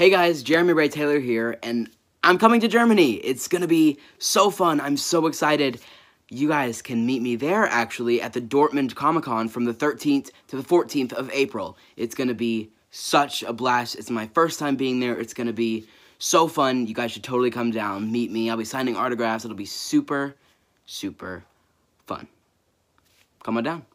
Hey guys, Jeremy Ray Taylor here, and I'm coming to Germany. It's gonna be so fun. I'm so excited. You guys can meet me there, actually, at the Dortmund Comic-Con from the 13th to the 14th of April. It's gonna be such a blast. It's my first time being there. It's gonna be so fun. You guys should totally come down, meet me. I'll be signing autographs. It'll be super, super fun. Come on down.